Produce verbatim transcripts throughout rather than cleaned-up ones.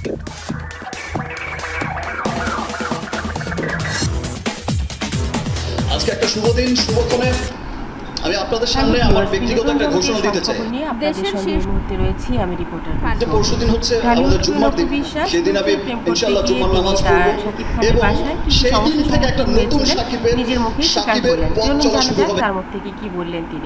আজকে একটা শুভ দিন, শুভক্ষণে আমি আপনাদের সামনে আমার ব্যক্তিগত একটা ঘোষণা দিতে চাই। দেশের শেষ মুহূর্তে রয়েছি আমি রিপোর্টার। যে পরশুদিন হচ্ছে আমাদের জুম্মার দিন, সেদিন আমি ইনশাআল্লাহ জুম্মার নামাজ পড়ব এবং সেই দিন থেকে একটা নতুন সাকিবের নিজের মুখে সাকিবের পথ চলা শুরু হবে। তার মুখ থেকে কি বললেন তিনি?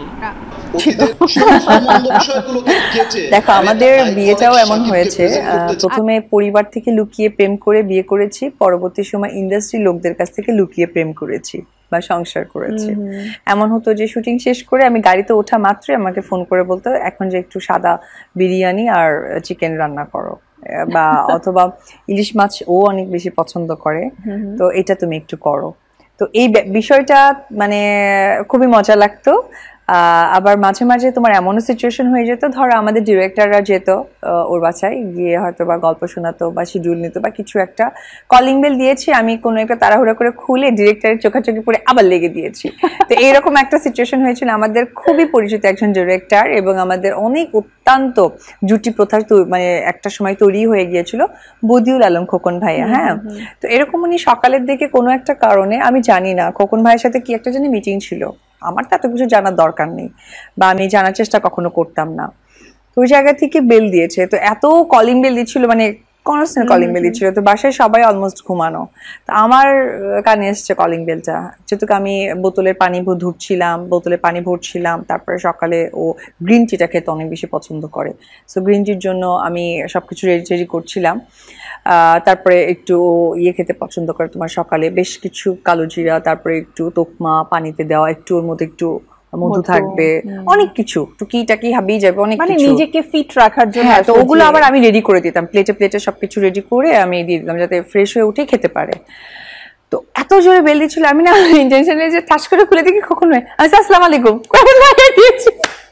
দেখো, আমাদের বিয়েটাও এমন হয়েছে, প্রথমে পরিবার থেকে লুকিয়ে প্রেম করে বিয়ে করেছি, পরবর্তী সময় ইন্ডাস্ট্রি লোকদের কাছ থেকে লুকিয়ে প্রেম করেছি বা সংসার করেছি। এমন হতো যে শুটিং শেষ করে আমি গাড়িতে ওঠা মাত্রই আমাকে ফোন করে বলতো এখন যে একটু সাদা বিরিয়ানি আর চিকেন রান্না করো, বা অথবা ইলিশ মাছ ও অনেক বেশি পছন্দ করে, তো এটা তুমি একটু করো। তো এই বিষয়টা মানে খুবই মজা লাগতো। আবার মাঝে মাঝে তোমার এমনও সিচুয়েশন হয়ে যেত, ধরো আমাদের ডিরেক্টররা যেত ওর বাসায় গিয়ে হয়তো বা গল্প শোনাতো বা শিডিউল নিত বা কিছু একটা, কলিং বেল দিয়েছি আমি কোনো একটা তাড়াহুড়া করে খুলে ডিরেক্টরের চোখাচোখি পড়ে আবার লেগে দিয়েছি। তো এইরকম একটা সিচুয়েশন হয়েছিল। আমাদের খুবই পরিচিত একজন ডিরেক্টর এবং আমাদের অনেক অত্যন্ত জুটি প্রথার মানে একটা সময় তৈরি হয়ে গিয়েছিল, বদিউল আলম খোকন ভাইয়া। হ্যাঁ, তো এরকম উনি সকালের দিকে কোনো একটা কারণে, আমি জানি না, খোকন ভাইয়ের সাথে কি একটা জানি মিটিং ছিল, আমার তো এত কিছু জানার দরকার নেই বা আমি জানার চেষ্টা কখনো করতাম না। তো ওই জায়গা থেকে বেল দিয়েছে, তো এত কলিং বেল দিচ্ছিল, মানে কনস্ট্যান্ট কলিং বেল দিচ্ছিল, তো বাসায় সবাই অলমোস্ট ঘুমানো, তো আমার কানে এসছে কলিং বেলটা। যেহেতু আমি বোতলের পানি ধুচ্ছিলাম, বোতলে পানি ভরছিলাম, তারপরে সকালে ও গ্রিন টিটা খেতে অনেক বেশি পছন্দ করে, সো গ্রিন টির জন্য আমি সবকিছু রেডি রেডি করছিলাম। তারপরে একটু ইয়ে খেতে পছন্দ করে তোমার সকালে, বেশ কিছু কালো জিরা, তারপরে একটু তোকমা পানিতে দেওয়া, একটু ওর মধ্যে একটু মধু থাকবে, অনেক কিছু টুকিটাকি হাবিয়ে যাবে, অনেক কিছু নিজেকে ফিট রাখার জন্য। তো ওগুলো আবার আমি রেডি করে দিতাম, প্লেটে প্লেটে সবকিছু রেডি করে আমি দিয়ে দিতাম যাতে ফ্রেশ হয়ে উঠে খেতে পারে। তো এত জোরে বেল দিচ্ছিল, আমি না ইন্টেনশনে যে ঠাস করে খুলে দেখি কখন হয়, আমি আসসালামু আলাইকুম কখন দিয়েছি।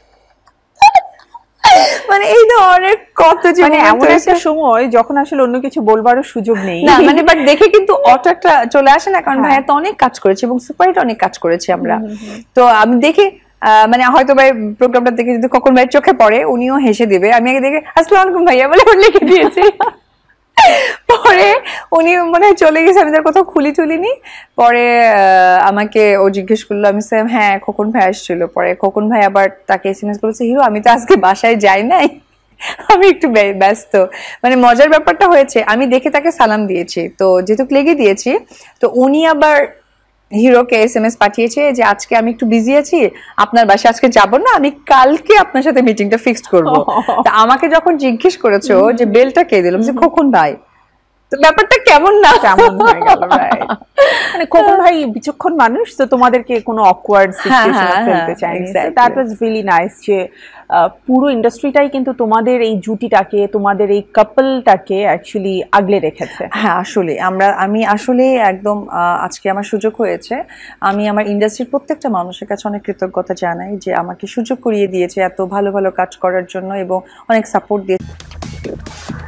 মানে এই ধরনের কত যে মানে এমন একটা সময় যখন আসলে অন্য কিছু বলবারও সুযোগ নেই না, মানে বাট দেখে কিন্তু অটো একটা চলে আসে না, কারণ ভাইয়া তো অনেক কাজ করেছে এবং সুপারহিট অনেক কাজ করেছি আমরা। তো আমি দেখি মানে হয়তো ভাই প্রোগ্রামটা দেখে যদি কখন ভাই চোখে পড়ে উনিও হেসে দিবে, আমি আগে দেখে আসসালামু আলাইকুম ভাইয়া বলে লিখে দিয়েছি। পরে উনি মনে হয় চলে গেছে, আমি তার কোথাও খুলি তুলিনি। পরে আমাকে ও জিজ্ঞেস করলো, আমি বললাম হ্যাঁ খোকন ভাই আসছিল। পরে খোকন ভাই আবার তাকে এসএমএস করেছে, হিরো আমি তো আজকে বাসায় যাই নাই, আমি একটু ব্যস্ত। মানে মজার ব্যাপারটা হয়েছে, আমি দেখে তাকে সালাম দিয়েছি, তো যেহেতু লেগে দিয়েছি, তো উনি আবার হিরোকে এসএমএস পাঠিয়েছে যে আজকে আমি একটু বিজি আছি, আপনার বাসায় আজকে যাব না, আমি কালকে আপনার সাথে মিটিংটা ফিক্সড করব। তা আমাকে যখন জিজ্ঞেস করেছো যে বেলটা কে দিলাম, যে খোকন ভাই, তো ব্যাপারটা কেমন না কেমন হয়ে গেল। মানে খোকন ভাই বিচক্ষণ মানুষ, তো তোমাদেরকে কোনো অকওয়ার্ড সিচুয়েশনে ফেলতে চায়নি। দ্যাট ওয়াজ রিয়েলি নাইস যে পুরো ইন্ডাস্ট্রিটাই কিন্তু তোমাদের এই জুটিটাকে, তোমাদের এই কাপলটাকে অ্যাকচুয়ালি আগলে রেখেছে। হ্যাঁ আসলে আমরা আমি আসলে একদম আজকে আমার সুযোগ হয়েছে, আমি আমার ইন্ডাস্ট্রির প্রত্যেকটা মানুষের কাছে অনেক কৃতজ্ঞতা জানাই যে আমাকে সুযোগ করিয়ে দিয়েছে এত ভালো ভালো কাজ করার জন্য এবং অনেক সাপোর্ট দিয়েছে।